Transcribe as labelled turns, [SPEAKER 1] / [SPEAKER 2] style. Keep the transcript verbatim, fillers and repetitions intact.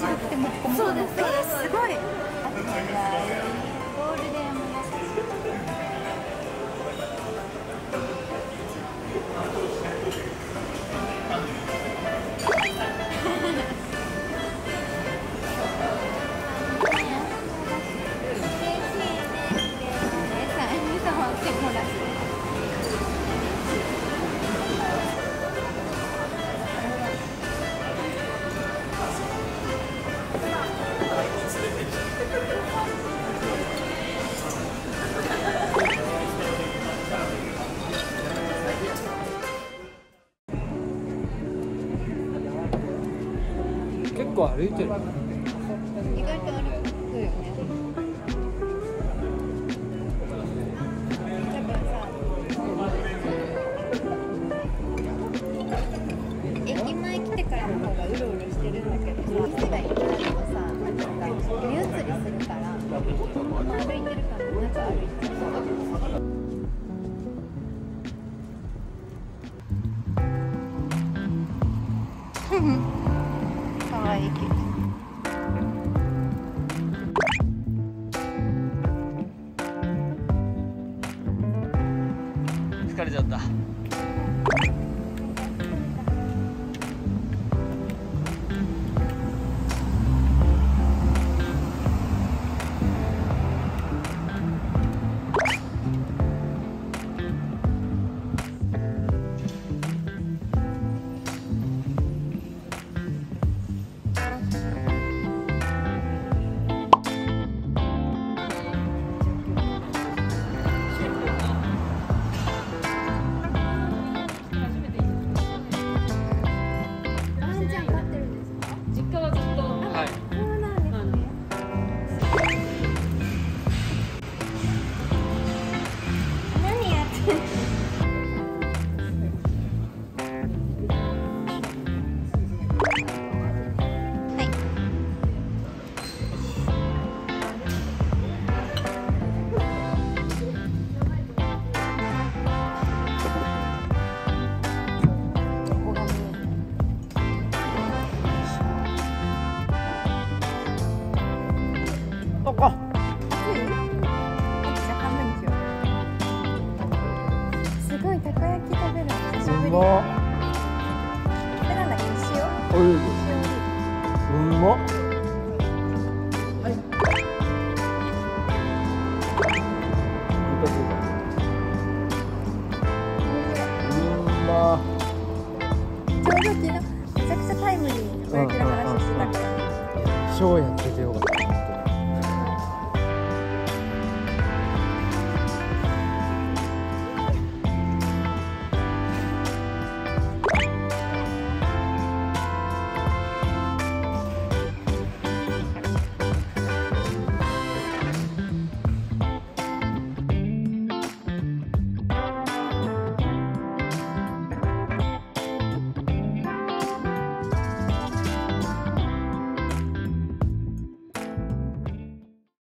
[SPEAKER 1] 白くてもっこもこ。そうですそうです。すごい。ゴールデンも
[SPEAKER 2] 結構歩いてる。
[SPEAKER 1] 意外と歩くよね。多分さ、駅前来てからの方がうろうろしてるんだけどさ、店がいっぱいあるとさ、なんか目移りするから、歩いてる感もなく歩いてる。かわいいけど。
[SPEAKER 2] 疲れちゃった。
[SPEAKER 1] すごいたこ焼き食べるの久しぶり。
[SPEAKER 2] うまっ。
[SPEAKER 1] これなんだっけ、塩？
[SPEAKER 2] おいしい。うまっ。
[SPEAKER 1] ちょうど昨日めちゃくちゃタイムリーにたこ焼きの話してたから。
[SPEAKER 2] ショーやっててよかった。